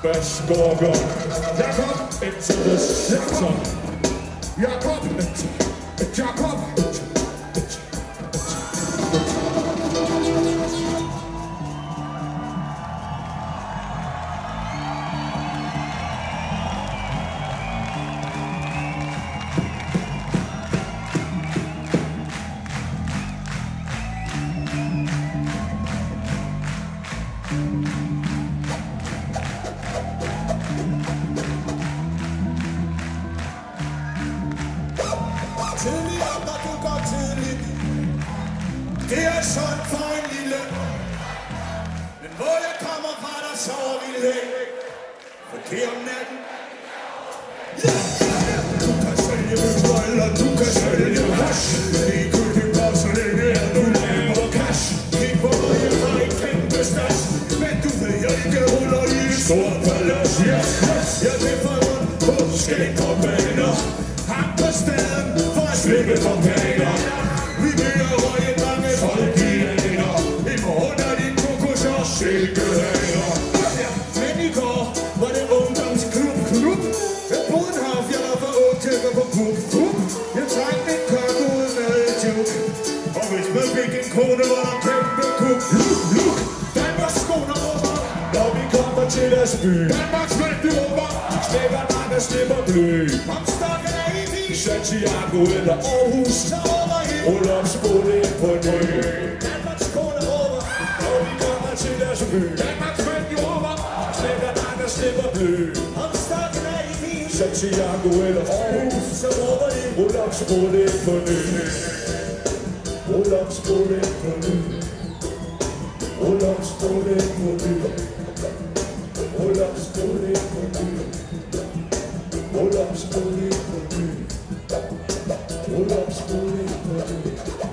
bass går godt. Jakob into the section. Jakob Jakob. Tidlig op, når du går tidligt. Det er sådan for en lille. Men hvor jeg kommer fra, der sover vi længe. For det er om natten. Du kan sælge møbler, eller du kan sælge hash. Ligegyldigt bare så længe er du laver cash. Kig på mig, jeg har en kæmpe stas. Men du ved, jeg ikke ruller i et stort palads. Jeg vil få rundt på skæg og baner. Ham på staden for at slippe for pæner. Vi vil have røget mange folk i hænder. I morgen er din kokos og silkehaner. Men i går var det ungdomsklub. Jeg boede en halv, jeg var for ung til at gå på pub. Jeg trængte en kok ud med et juk. Og hvis man fik en kone, var der kæmpe kuk. Danmarks skoner råber, når vi kommer til deres by. Danmarks mænd, de råber, slipper dig, der slipper blø. Om stokken er i vis, Santiago eller Aarhus, så råber I Olaf Skole på ny. Danmarks skoner råber, når vi kommer til deres by. Danmarks mænd, de råber, slipper dig, der slipper blø. Om stokken er i vis, Santiago eller Aarhus, så råber I Olaf Skole på ny. Olaf Skole på ny. Olaf Skole på ny. Olaf Skole på ny. Olaf Skole på ny. Olaf Skole på ny.